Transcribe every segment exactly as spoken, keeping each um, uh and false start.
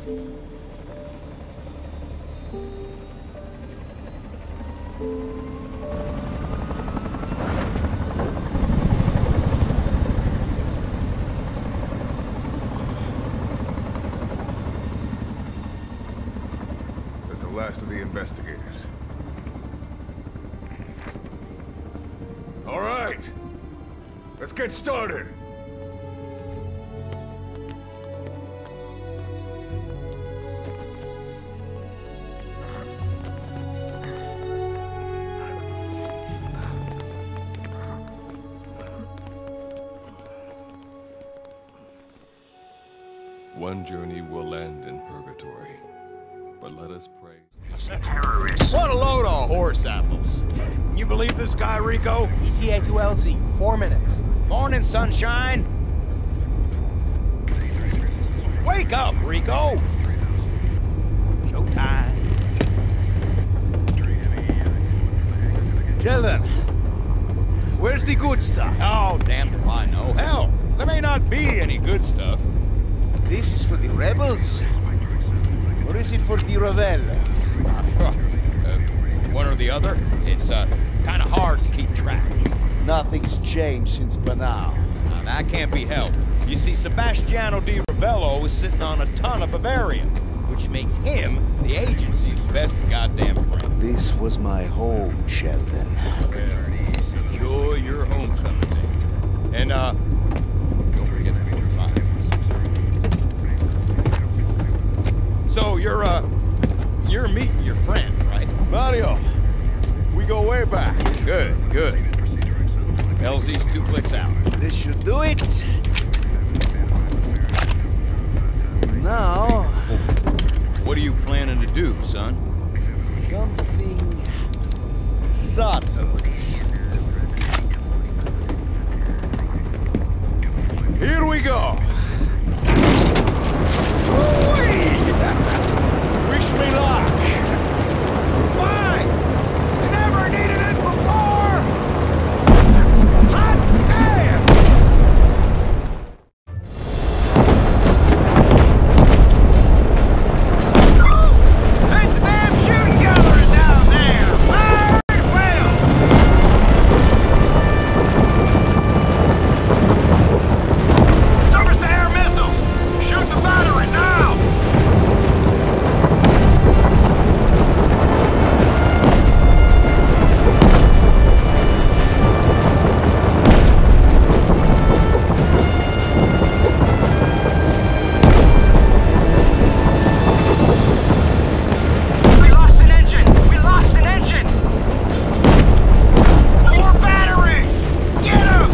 Last of the investigators. All right, let's get started. One journey will end in purgatory, but let us pray. Terrorists. What a load of horse apples. You believe this guy, Rico? E T A to L Z, four minutes. Morning, sunshine. Wake up, Rico. Showtime. Sheldon, where's the good stuff? Oh, damned if I know. Hell, there may not be any good stuff. This is for the rebels? Or is it for the Ravel? Uh, one or the other. It's uh, kind of hard to keep track. Nothing's changed since Banal. Now, that can't be helped. You see, Sebastiano di Ravello is sitting on a ton of Bavarian, which makes him the agency's best goddamn friend. This was my home, Sheldon. Well, enjoy your homecoming day. And, uh, don't forget the forty-five. So, you're, uh, you're meeting your friend, right? Mario, we go way back. Good, good. L Z's two clicks out. This should do it. Now... What are you planning to do, son? Something... subtle. Here we go! Wish me luck! Why? You never needed it before! Hot damn! There's a damn shooting gallery down there! Fire and well! Surface to air missiles! Shoot the battery now! We lost an engine! We lost an engine! More battery! Get him!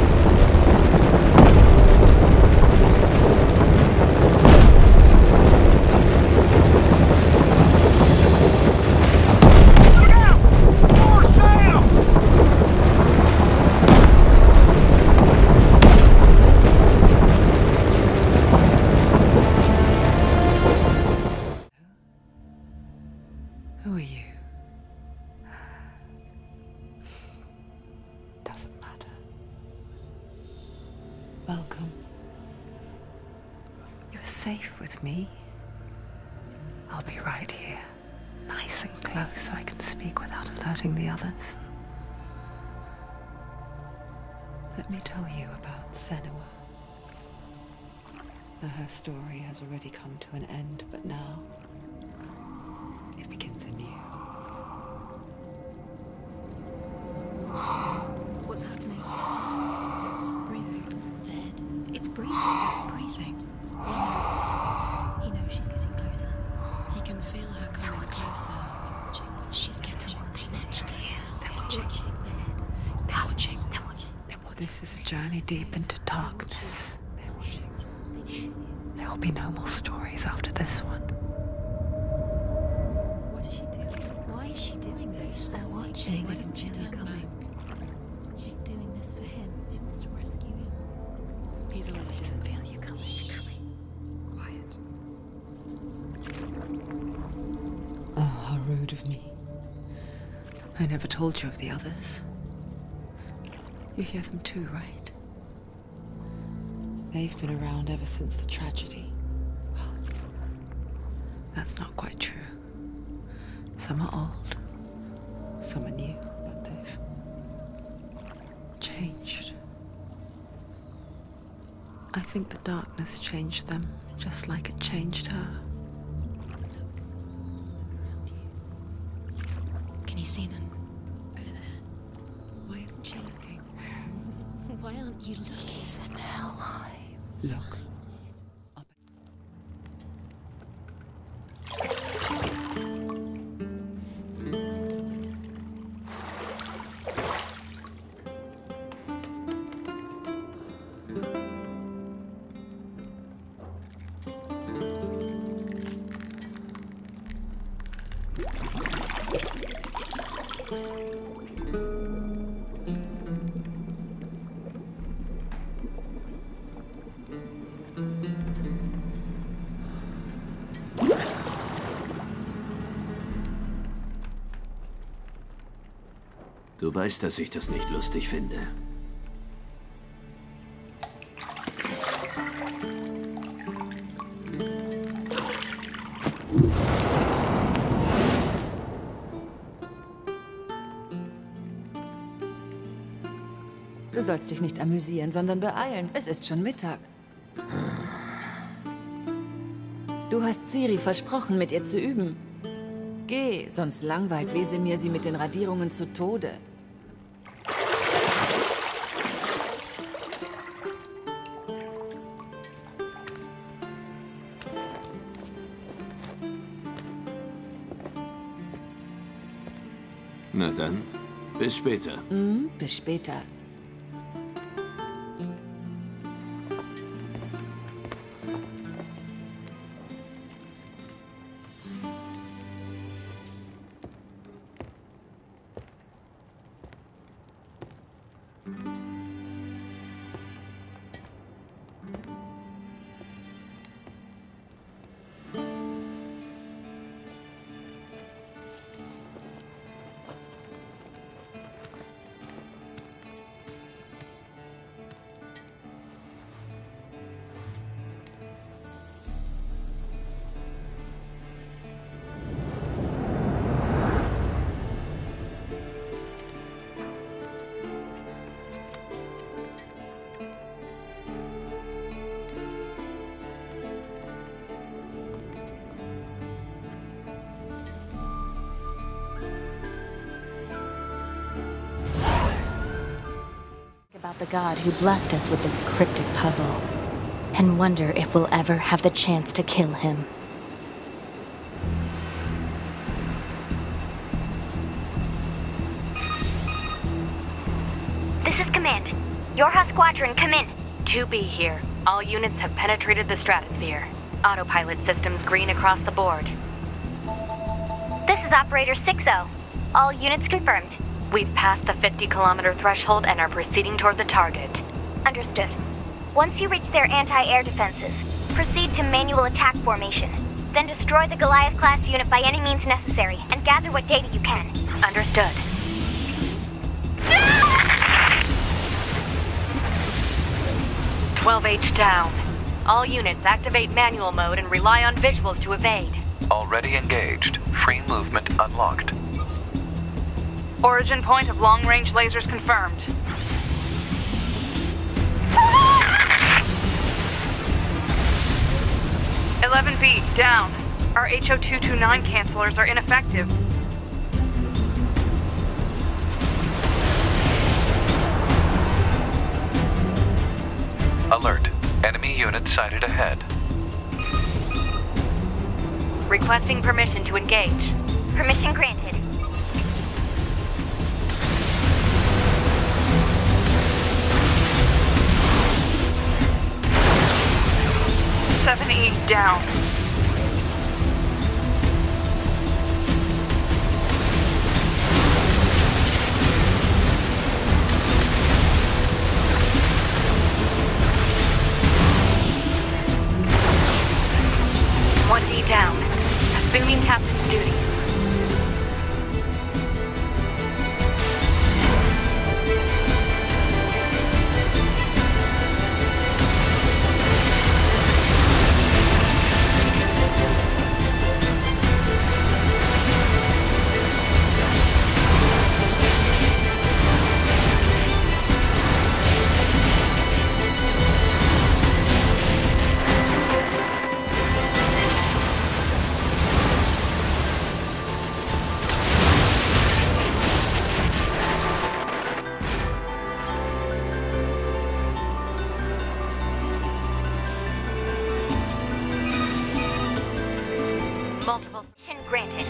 Look out! More sail! Who are you? Doesn't matter. Welcome. You're safe with me. I'll be right here, nice and close so I can speak without alerting the others. Let me tell you about Senua. Now, her story has already come to an end, but now it begins anew. What's happening? It's breathing. Dead. It's breathing. It's breathing. He knows she's getting closer. He can feel her coming closer. She's getting closer. They're watching. They're watching. They're watching. They're watching. This is a journey deep into darkness. There will be no more stories after this one. What is she doing? Why is she doing this? They're watching. Why doesn't she turn coming? She's doing this for him. She wants to rescue him. He's already dead. I can feel you coming. Quiet. Oh, how rude of me. I never told you of the others. You hear them too, right? They've been around ever since the tragedy. Well, That's not quite true. Some are old, some are new, but they've changed. I think the darkness changed them, just like it changed her. Can you see them? Over there. Why isn't she looking? Why aren't you looking? He's in Helheim. Look. Du weißt, dass ich das nicht lustig finde. Du sollst dich nicht amüsieren, sondern beeilen. Es ist schon Mittag. Du hast Ciri versprochen, mit ihr zu üben. Geh, sonst langweilt Wesemir sie mit den Radierungen zu Tode. Na dann, bis später. Mhm, bis später. About the god who blessed us with this cryptic puzzle, and wonder if we'll ever have the chance to kill him. This is Command. Yorha Squadron, come in. two B here. All units have penetrated the stratosphere. Autopilot systems green across the board. This is Operator six oh. All units confirmed. We've passed the fifty kilometer threshold and are proceeding toward the target. Understood. Once you reach their anti-air defenses, proceed to manual attack formation. Then destroy the Goliath-class unit by any means necessary, and gather what data you can. Understood. twelve H down. All units activate manual mode and rely on visuals to evade. Already engaged. Free movement unlocked. Origin point of long-range lasers confirmed. eleven B, down. Our H O two twenty-nine cancelers are ineffective. Alert. Enemy unit sighted ahead. Requesting permission to engage. Permission granted. seven E down. one D down. Assuming captain's duty. Multiple mission granted.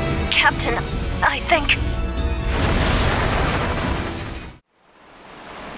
Captain, I think...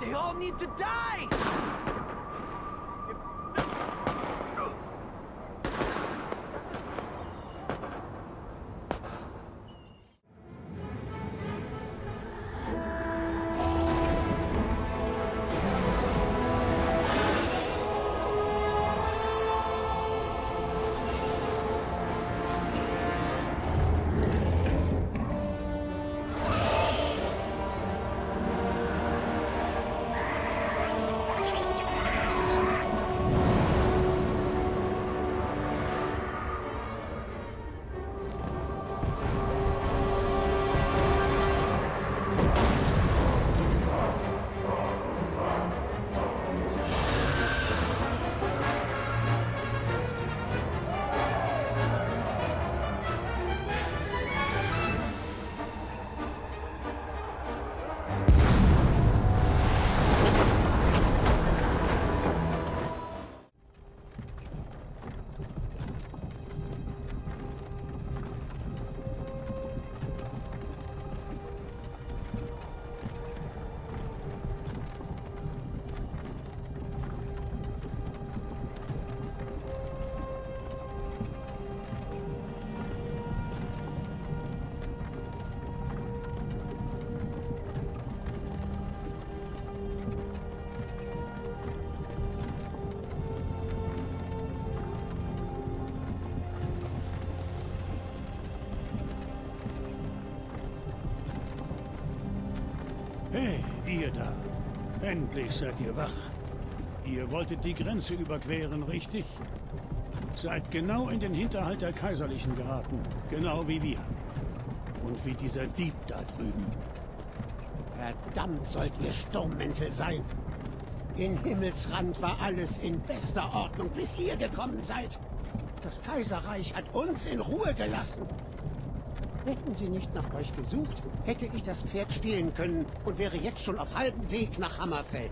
They all need to die! Hey, ihr da. Endlich seid ihr wach. Ihr wolltet die Grenze überqueren, richtig? Seid genau in den Hinterhalt der Kaiserlichen geraten. Genau wie wir. Und wie dieser Dieb da drüben. Verdammt sollt ihr Sturmmäntel sein. In Himmelsrand war alles in bester Ordnung, bis ihr gekommen seid. Das Kaiserreich hat uns in Ruhe gelassen. Hätten sie nicht nach euch gesucht, hätte ich das Pferd stehlen können und wäre jetzt schon auf halbem Weg nach Hammerfell.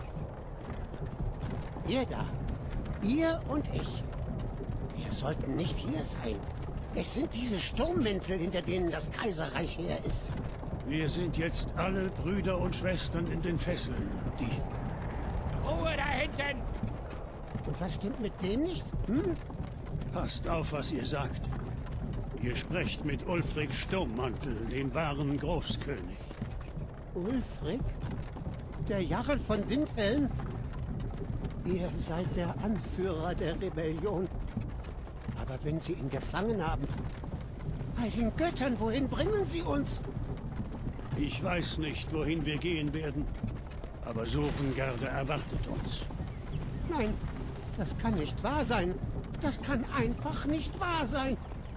Ihr da, ihr und ich, wir sollten nicht hier sein. Es sind diese Sturmmäntel, hinter denen das Kaiserreich her ist. Wir sind jetzt alle Brüder und Schwestern in den Fesseln, die... Ruhe da hinten! Und was stimmt mit dem nicht, hm? Passt auf, was ihr sagt. Ihr sprecht mit Ulfric Sturmmantel, dem wahren Großkönig. Ulfric? Der Jarl von Windhelm? Ihr seid der Anführer der Rebellion. Aber wenn sie ihn gefangen haben... Bei den Göttern, wohin bringen sie uns? Ich weiß nicht, wohin wir gehen werden. Aber Sovngarde erwartet uns. Nein, das kann nicht wahr sein. Das kann einfach nicht wahr sein.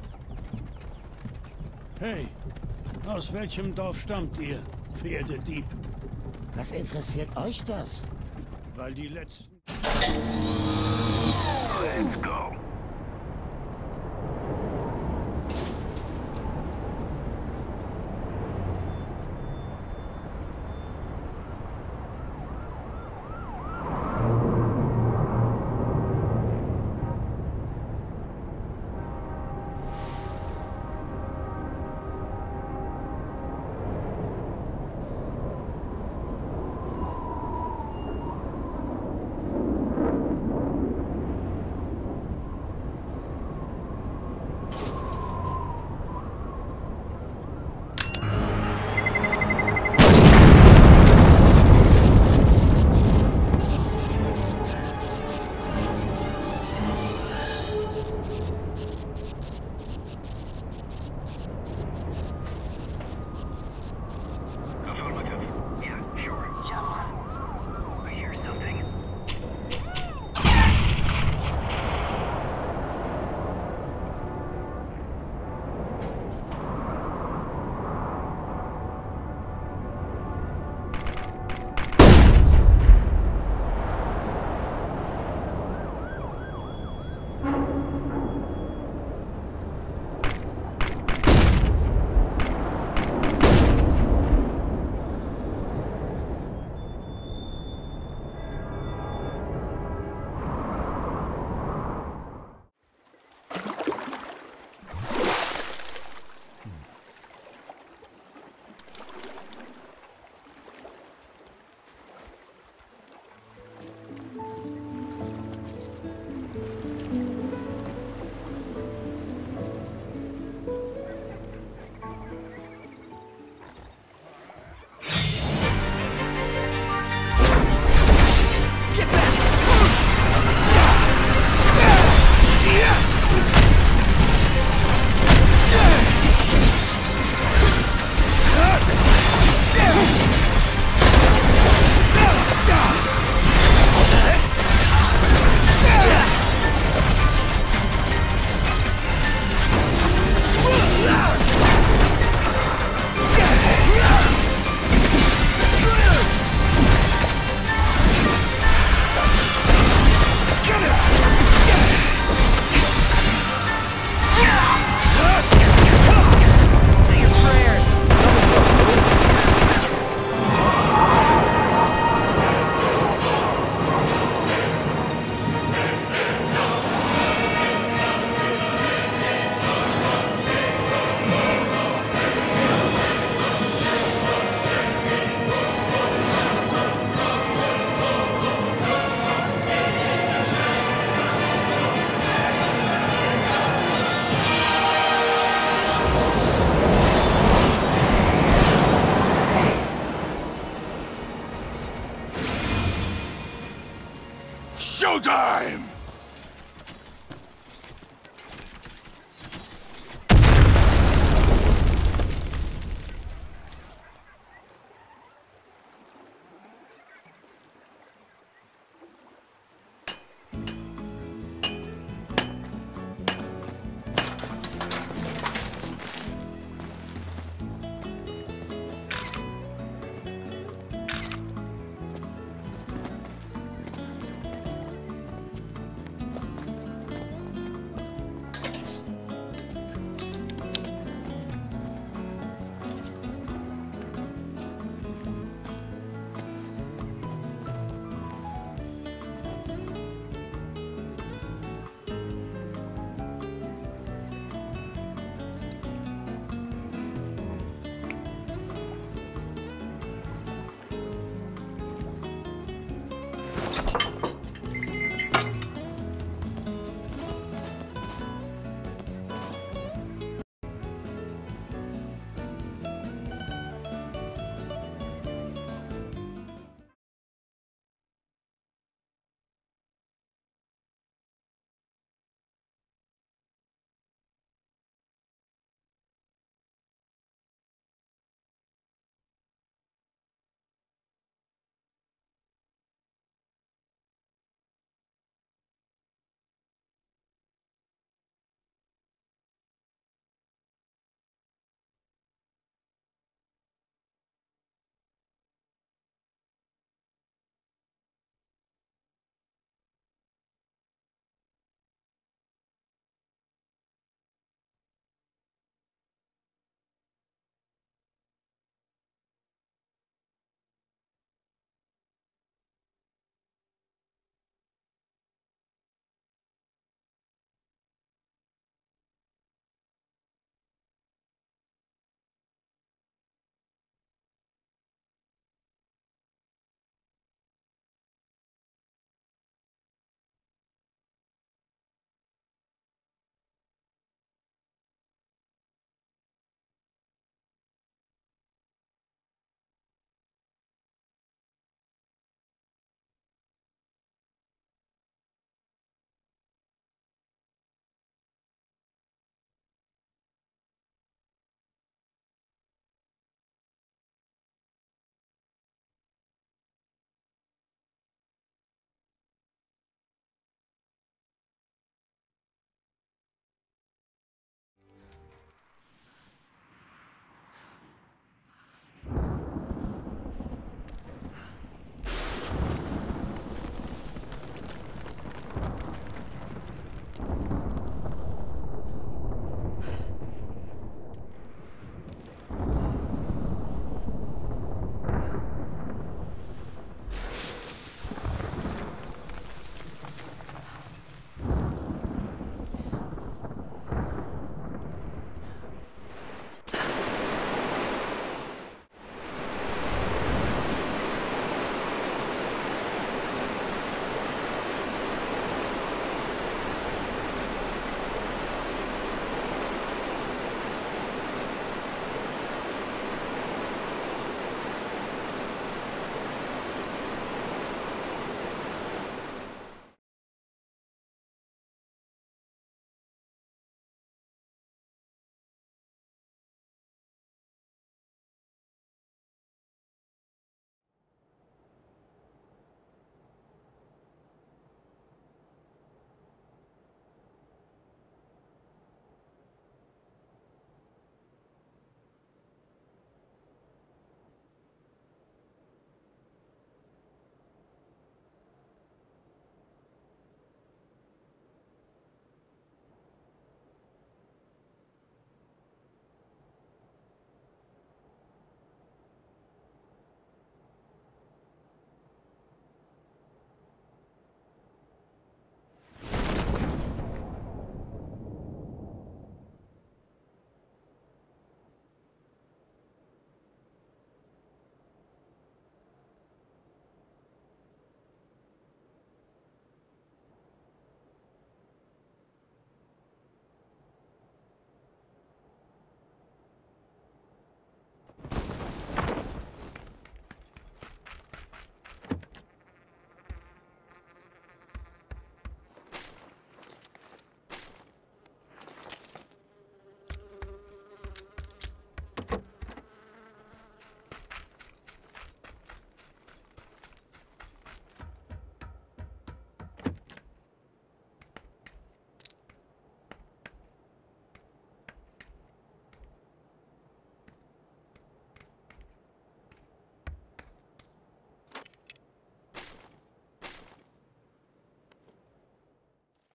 Hey, aus welchem Dorf stammt ihr, Pferdedieb? Was interessiert euch das? Weil die letzten... Let's go.